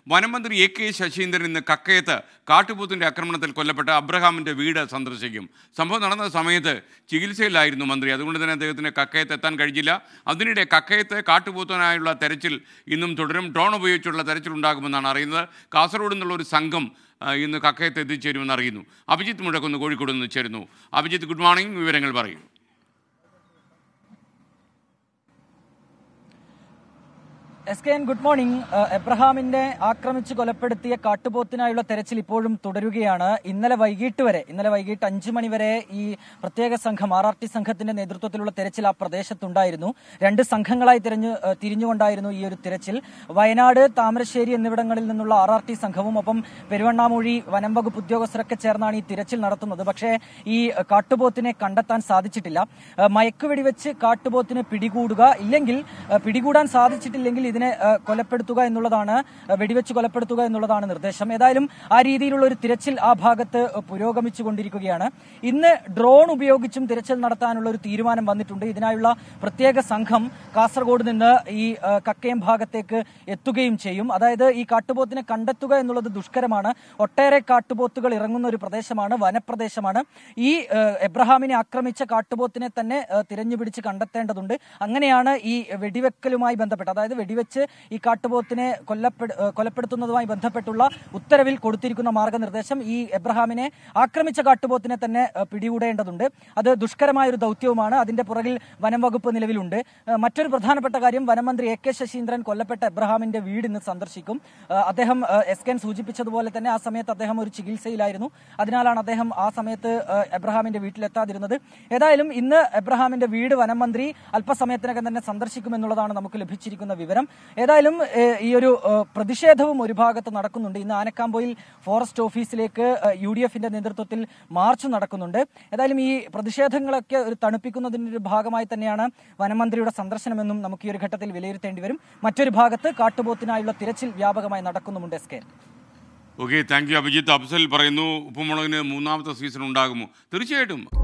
വനമന്ത്രി AK. Saseendran ഇന്ന് കക്കയത്ത് കാട്ടുപോത്തിന്റെ ആക്രമണത്തിൽ കൊല്ലപ്പെട്ട അബ്രഹാമിന്റെ വീട് സന്ദർശിക്കും. സംഭവം നടന്ന സമയത്ത് ചികിത്സയിലായിരുന്നു മന്ത്രി. അതുകൊണ്ട് തന്നെ അദ്ദേഹത്തിന് കക്കയത്ത് എത്താൻ കഴിഞ്ഞില്ല. അതിനിടെ കക്കയത്ത് കാട്ടുപോത്തിനായുള്ള തെരച്ചിൽ ഇന്നും തുടരും. ഡ്രോൺ ഉപയോഗിച്ചുള്ള തെരച്ചിൽ ഉണ്ടാകുമെന്നാണ് അറിയുന്നത്. കാസർഗോഡ് നിന്നുള്ള ഒരു സംഘം ഇന്ന് കക്കയത്ത് എത്തിച്ചേരുമെന്ന് അറിയുന്നു. അഭിജിത്ത് മുഴക്കുന്ന് കോഴിക്കോട് നിന്ന് ചേരുന്നു. Abhijith, good morning. വിവരങ്ങൾ പറയൂ. എസ്കെൻ, ഗുഡ് മോർണിംഗ്. എബ്രഹാമിനെ ആക്രമിച്ച് കൊലപ്പെടുത്തിയ കാട്ടുപോത്തിനായുള്ള തെരച്ചിൽ ഇപ്പോഴും തുടരുകയാണ്. ഇന്നലെ വൈകിട്ട് 5 മണി വരെ ഈ പ്രത്യേക സംഘം RRT സംഘത്തിന്റെ നേതൃത്വത്തിലുള്ള തെരച്ചിൽ ആ പ്രദേശത്തുണ്ടായിരുന്നു. 2 സംഘങ്ങളായി തിരിഞ്ഞുകൊണ്ടായിരുന്നു ഈ ഒരു തെരച്ചിൽ. വയനാട്, താമരശ്ശേരി എന്നിവിടങ്ങളിൽ നിന്നുള്ള RRT സംഘവും ഒപ്പം പെരുവണ്ണാമൂഴി വനം വകുപ്പ് ഉദ്യോഗസ്ഥരൊക്കെ ചേർന്നാണ് ഈ തിരച്ചിൽ നടത്തുന്നത്. പക്ഷേ ഈ കാട്ടുപോത്തിനെ കണ്ടെത്താൻ സാധിച്ചിട്ടില്ല. മയക്കുവെടിവെച്ച് കാട്ടുപോത്തിനെ പിടികൂടാൻ സാധിച്ചിട്ടില്ലെങ്കിൽ ഇതിനെ കൊലപ്പെടുത്തുക എന്നുള്ളതാണ്, വെടിവെച്ച് കൊലപ്പെടുത്തുക എന്നുള്ളതാണ് നിർദ്ദേശം. ഏതായാലും ആ രീതിയിലുള്ള ഒരു തിരച്ചിൽ ആ ഭാഗത്ത് പുരോഗമിച്ചുകൊണ്ടിരിക്കുകയാണ്. ഇന്ന് ഡ്രോൺ ഉപയോഗിച്ചും തിരച്ചിൽ നടത്താനുള്ള ഒരു തീരുമാനം വന്നിട്ടുണ്ട്. ഇതിനായുള്ള പ്രത്യേക സംഘം കാസർഗോഡ് നിന്ന് ഈ കക്കയം ഭാഗത്തേക്ക് എത്തുകയും ചെയ്യും. അതായത് ഈ കാട്ടുപോത്തിനെ കണ്ടെത്തുക എന്നുള്ളത് ദുഷ്കരമാണ്. ഒട്ടേറെ കാട്ടുപോത്തുകൾ ഇറങ്ങുന്ന ഒരു പ്രദേശമാണ്, വനപ്രദേശമാണ്. ഈ എബ്രഹാമിനെ ആക്രമിച്ച കാട്ടുപോത്തിനെ തന്നെ തിരഞ്ഞുപിടിച്ച് കണ്ടെത്തേണ്ടതുണ്ട്. അങ്ങനെയാണ് ഈ വെടിവെക്കലുമായി ബന്ധപ്പെട്ട്, അതായത് വെടിവെച്ച് ഈ കാട്ടുപോത്തിനെ കൊലപ്പെടുത്തുന്നതുമായി ബന്ധപ്പെട്ടുള്ള ഉത്തരവിൽ കൊടുത്തിരിക്കുന്ന മാർഗനിർദ്ദേശം. ഈ എബ്രഹാമിനെ ആക്രമിച്ച കാട്ടുപോത്തിനെ തന്നെ പിടികൂടേണ്ടതുണ്ട്. അത് ദുഷ്കരമായ ഒരു ദൗത്യവുമാണ്. അതിന്റെ പുറകിൽ വനം വകുപ്പ് നിലവിലുണ്ട്. മറ്റൊരു പ്രധാനപ്പെട്ട കാര്യം, വനമന്ത്രി എ.കെ. ശശീന്ദ്രൻ കൊല്ലപ്പെട്ട എബ്രഹാമിന്റെ വീട് ഇന്ന് സന്ദർശിക്കും. അദ്ദേഹം എസ്കെൻ സൂചിപ്പിച്ചതുപോലെ തന്നെ ആ സമയത്ത് അദ്ദേഹം ഒരു ചികിത്സയിലായിരുന്നു. അതിനാലാണ് അദ്ദേഹം ആ സമയത്ത് എബ്രഹാമിന്റെ വീട്ടിലെത്താതിരുന്നത്. ഏതായാലും ഇന്ന് എബ്രഹാമിന്റെ വീട് വനം മന്ത്രി അല്പസമയത്തിനകം തന്നെ സന്ദർശിക്കുമെന്നുള്ളതാണ് നമുക്ക് ലഭിച്ചിരിക്കുന്ന വിവരം. ഏതായാലും ഈ ഒരു പ്രതിഷേധവും ഒരു ഭാഗത്ത് നടക്കുന്നുണ്ട്. ഇന്ന് ആനക്കാംപൊയിൽ ഫോറസ്റ്റ് ഓഫീസിലേക്ക് UDFന്റെ നേതൃത്വത്തിൽ മാർച്ച് നടക്കുന്നുണ്ട്. ഏതായാലും ഈ പ്രതിഷേധങ്ങളൊക്കെ ഒരു തണുപ്പിക്കുന്നതിന്റെ ഒരു ഭാഗമായി തന്നെയാണ് വനമന്ത്രിയുടെ സന്ദർശനമെന്നും നമുക്ക് ഈ ഒരു ഘട്ടത്തിൽ വിലയിരുത്തേണ്ടി വരും. മറ്റൊരു ഭാഗത്ത് കാട്ടുപോത്തിനായുള്ള തിരച്ചിൽ വ്യാപകമായി നടക്കുന്നുമുണ്ട്. SK, okay, thank you Abhijith. Afsal പറയുന്നു, ഉപ്പുമുളകിന് 3ാമത്തെ സീസൺ ഉണ്ടാകുമോ? തീർച്ചയായിട്ടും.